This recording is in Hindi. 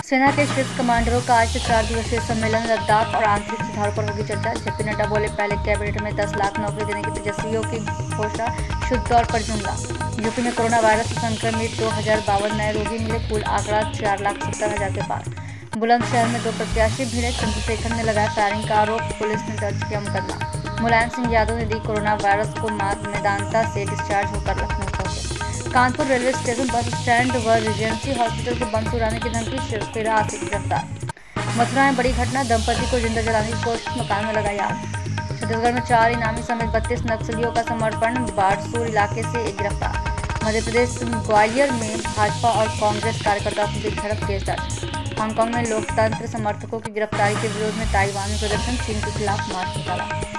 सेना के शीर्ष कमांडरों का आज से 4 दिवसीय सम्मेलन लद्दाख और आंतरिक सुधारों पर होगी चर्चा। जेपी नड्डा बोले, पहले कैबिनेट में 10 लाख नौकरी देने की तेजस्वियों की घोषणा शुद्ध तौर पर जुमला। यूपी में कोरोना वायरस से संक्रमित 2052 नए रोगी मिले, कुल आंकड़ा 4,70,000 के पार। बुलंदशहर में 2 प्रत्याशी भिड़े, चंद्रशेखर ने लगाया फायरिंग का आरोप, पुलिस ने दर्ज किया मुकदमा। मुलायम सिंह यादव ने दी कोरोना वायरस को मात, मेदांता से डिस्चार्ज होकर लखनऊ पहुंचे। Kanpur railway station, bus stand व रिजेंसी हॉस्पिटल को बम उड़ाने की धमकी, फिर आशिक गिरफ्तार। मथुरा में बड़ी घटना, दंपति को जिंदा जलाने की कोशिश, मकान में लगा आग। छत्तीसगढ़ में 4 इनामी समेत 32 नक्सलियों का समर्पण, बारसूर इलाके से एक गिरफ्तार। मध्य प्रदेश ग्वालियर में भाजपा और कांग्रेस कार्यकर्ताओं की बीच झड़प, केस दर्ज। हांगकांग में लोकतंत्र समर्थकों की गिरफ्तारी के विरोध में ताइवान में प्रदर्शन, चीन के खिलाफ मार्च निकाला।